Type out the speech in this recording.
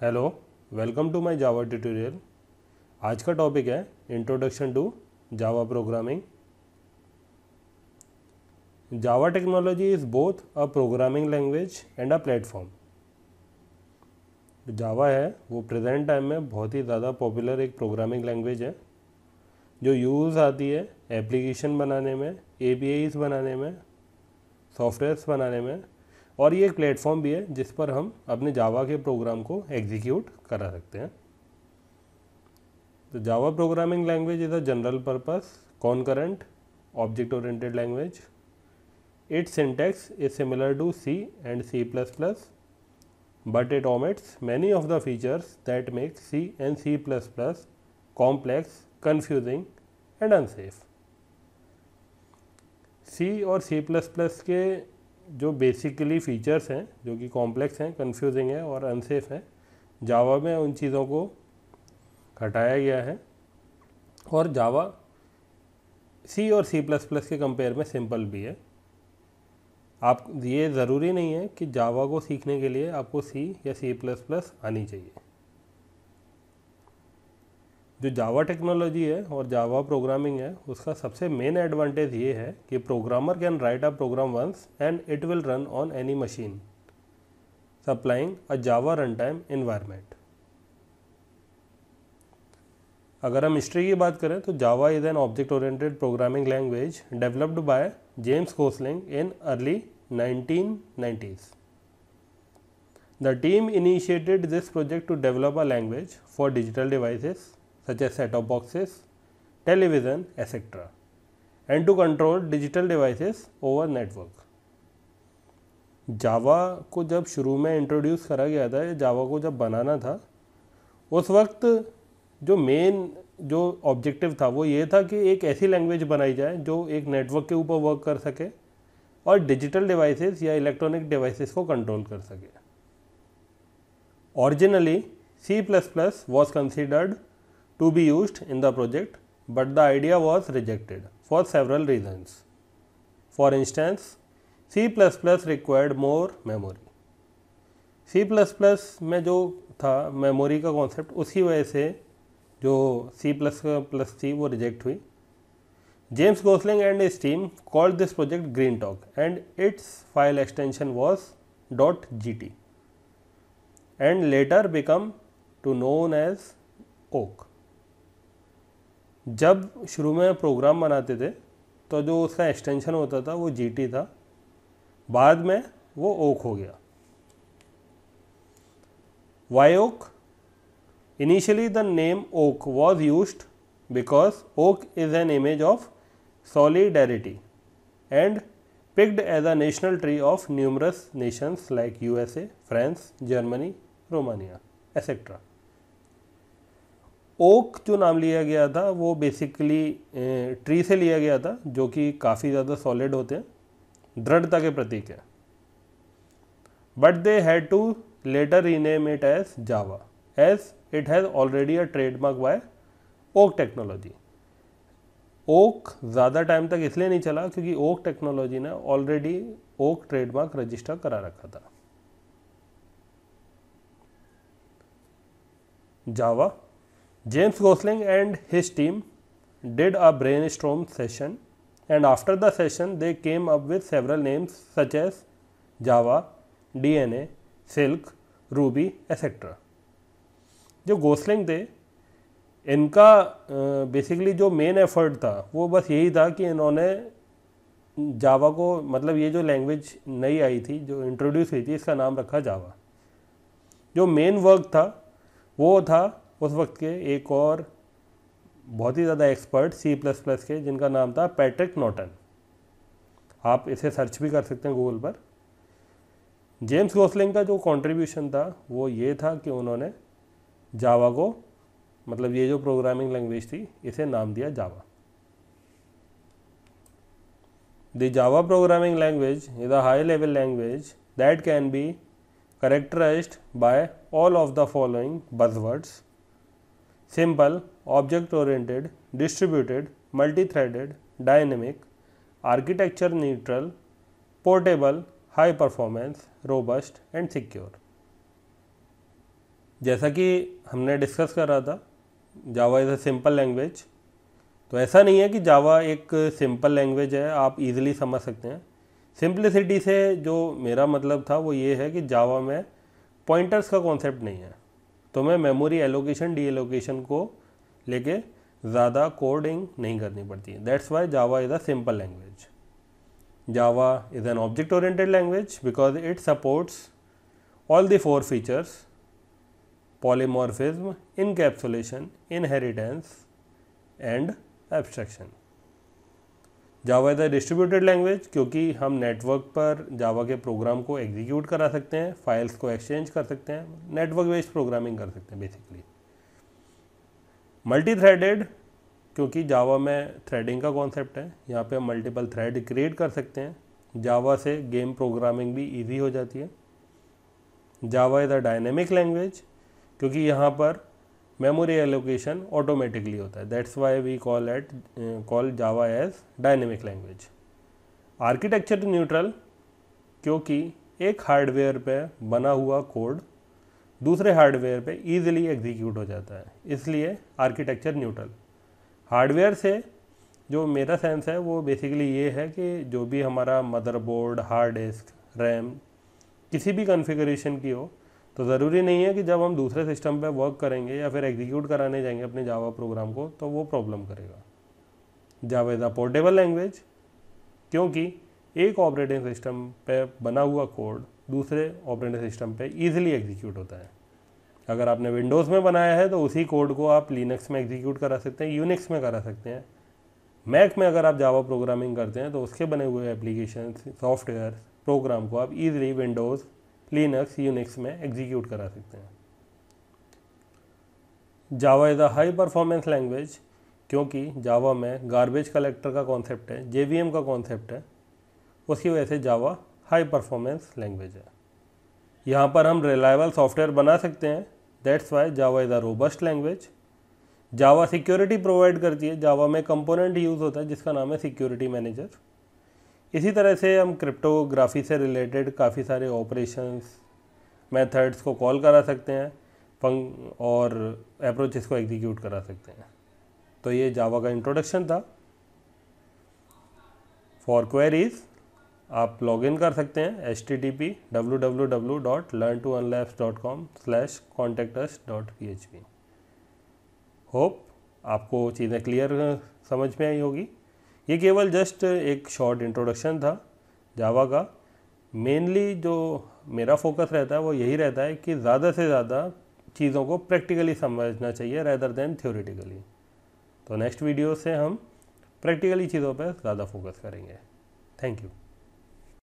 Hello, welcome to my Java tutorial. आज का topic है introduction to Java programming. Java technology is both a programming language and a platform. Java है वो present time में बहुत ही ज़्यादा पॉपुलर एक प्रोग्रामिंग लैंग्वेज है जो यूज़ आती है एप्लीकेशन बनाने में, एपीआईज़ बनाने में, सॉफ्टवेयर्स बनाने में, और ये एक प्लेटफॉर्म भी है जिस पर हम अपने जावा के प्रोग्राम को एग्जीक्यूट करा सकते हैं। तो Java programming language is a general purpose concurrent object oriented language. Its syntax is similar to C and C++, but it omits many of the features that make C and C++ complex, confusing and unsafe. C और C++ के जो basically features हैं जो कि complex हैं, confusing है और unsafe हैं, जावा में उन चीज़ों को हटाया गया है और जावा C और C++ के कंपेयर में सिंपल भी है। आप ये ज़रूरी नहीं है कि जावा को सीखने के लिए आपको C या C++ आनी चाहिए। जो जावा टेक्नोलॉजी है और जावा प्रोग्रामिंग है उसका सबसे मेन एडवांटेज ये है कि programmer can write a program once and it will run on any machine supplying a Java run time environment. अगर हम हिस्ट्री की बात करें तो Java is an object oriented programming language developed by James Gosling in early 1990s. The team initiated this project to develop a language for digital devices such as set-top boxes, television, etc. and to control digital devices over network. Java को जब शुरू में introduce करा गया था, जावा को जब बनाना था, उस वक्त जो मेन जो ऑब्जेक्टिव था वो ये था कि एक ऐसी लैंग्वेज बनाई जाए जो एक नेटवर्क के ऊपर वर्क कर सके और डिजिटल डिवाइसेस या इलेक्ट्रॉनिक डिवाइसेस को कंट्रोल कर सके। Originally C++ was considered to be used in the project, but the idea was rejected for several reasons. For instance, C++ required more memory. C++ में जो था मेमोरी का concept, उसकी वजह से जो C++ थी वो रिजेक्ट हुई। James Gosling and his team called this project Green Talk and its file extension was .gt and later become to known as Oak. जब शुरू में प्रोग्राम बनाते थे तो जो उसका एक्सटेंशन होता था वो GT था, बाद में वो Oak हो गया। Why Oak? Initially the name Oak was used because Oak is an image of solidarity and picked as a national tree of numerous nations like USA, France, Germany, Romania, etc. Oak जो नाम लिया गया था वो basically tree से लिया गया था जो कि काफ़ी ज़्यादा सॉलिड होते हैं, दृढ़ता के प्रतीक है। But they had to later rename it as Java as it has already a trademark by Oak technology. Oak ज़्यादा टाइम तक इसलिए नहीं चला क्योंकि ओक टेक्नोलॉजी ने ऑलरेडी ओक ट्रेडमार्क रजिस्टर करा रखा था। Java, James Gosling and his team did a brainstorm session and after the session they came up with several names such as Java, DNA, Silk, Ruby, etc. जो Gosling थे इनका basically जो main effort था वो बस यही था कि इन्होंने जावा को, मतलब ये जो लैंग्वेज नई आई थी जो इंट्रोड्यूस हुई थी, इसका नाम रखा जावा। जो मेन वर्क था वो था उस वक्त के एक और बहुत ही ज़्यादा एक्सपर्ट C++ के जिनका नाम था पैट्रिक नॉर्टन। आप इसे सर्च भी कर सकते हैं गूगल पर। जेम्स गोसलिंग का जो कंट्रीब्यूशन था वो ये था कि उन्होंने जावा को, मतलब ये जो प्रोग्रामिंग लैंग्वेज थी, इसे नाम दिया Java. The Java programming language is a high level language that can be characterized by all of the following buzzwords: simple, object oriented, distributed, multi-threaded, dynamic, architecture neutral, portable, high performance, robust and secure. जैसा कि हमने discuss कर रहा था, Java is a simple language. तो ऐसा नहीं है कि जावा एक सिंपल लैंग्वेज है, आप इजीली समझ सकते हैं। सिंप्लिसिटी से जो मेरा मतलब था वो ये है कि जावा में पॉइंटर्स का कॉन्सेप्ट नहीं है, तो मैं मेमोरी एलोकेशन डी एलोकेशन को लेके ज़्यादा कोडिंग नहीं करनी पड़ती है। That's why Java is a simple language. Java is an object oriented language because it supports all the 4 features: polymorphism, encapsulation, inheritance and abstraction. Java is a distributed language क्योंकि हम network पर जावा के programme को execute करा सकते हैं, files को exchange कर सकते हैं, नेटवर्क बेस्ड प्रोग्रामिंग कर सकते हैं बेसिकली। मल्टी थ्रेडेड क्योंकि जावा में थ्रेडिंग का कॉन्सेप्ट है, यहाँ पे हम मल्टीपल थ्रेड क्रिएट कर सकते हैं। जावा से गेम प्रोग्रामिंग भी ईजी हो जाती है। Java is a dynamic language क्योंकि यहाँ पर मेमोरी एलोकेशन ऑटोमेटिकली होता है। That's why we call Java as dynamic language. Architecture neutral क्योंकि एक हार्डवेयर पे बना हुआ कोड दूसरे हार्डवेयर पे इजीली एग्जीक्यूट हो जाता है, इसलिए आर्किटेक्चर न्यूट्रल। हार्डवेयर से जो मेरा सेंस है वो बेसिकली ये है कि जो भी हमारा मदरबोर्ड, हार्ड डिस्क, रैम किसी भी कॉन्फ़िगरेशन की हो, तो ज़रूरी नहीं है कि जब हम दूसरे सिस्टम पे वर्क करेंगे या फिर एग्जीक्यूट कराने जाएंगे अपने जावा प्रोग्राम को तो वो प्रॉब्लम करेगा। Java is a portable language क्योंकि एक ऑपरेटिंग सिस्टम पे बना हुआ कोड दूसरे ऑपरेटिंग सिस्टम पे इजीली एग्जीक्यूट होता है। अगर आपने विंडोज़ में बनाया है तो उसी कोड को आप लिनक्स में एग्जीक्यूट करा सकते हैं, यूनिक्स में करा सकते हैं। मैक में अगर आप जावा प्रोग्रामिंग करते हैं तो उसके बने हुए एप्लीकेशन, सॉफ्टवेयर, प्रोग्राम को आप इजीली विंडोज़, लिनक्स, यूनिक्स में एग्जीक्यूट करा सकते हैं। Java is a high performance language क्योंकि जावा में गार्बेज कलेक्टर का कॉन्सेप्ट है, जेवीएम का कॉन्सेप्ट है, उसकी वजह से जावा हाई परफॉर्मेंस लैंग्वेज है। यहाँ पर हम रिलायबल सॉफ्टवेयर बना सकते हैं। That's why Java is a robust language. Java security provide करती है। जावा में कंपोनेंट यूज़ होता है जिसका नाम है सिक्योरिटी मैनेजर। इसी तरह से हम क्रिप्टोग्राफी से रिलेटेड काफ़ी सारे ऑपरेशंस, मेथड्स को कॉल करा सकते हैं और अप्रोचेस को एग्जीक्यूट करा सकते हैं। तो ये जावा का इंट्रोडक्शन था। फॉर क्वेरीज आप लॉगिन कर सकते हैं http://learn2earnlabs.com/contactus.php। होप आपको चीज़ें क्लियर समझ में आई होगी। ये केवल जस्ट एक शॉर्ट इंट्रोडक्शन था जावा का। मेनली जो मेरा फोकस रहता है वो यही रहता है कि ज़्यादा से ज़्यादा चीज़ों को प्रैक्टिकली समझना चाहिए रेदर देन थ्योरेटिकली। तो नेक्स्ट वीडियो से हम प्रैक्टिकली चीज़ों पर ज़्यादा फोकस करेंगे। Thank you.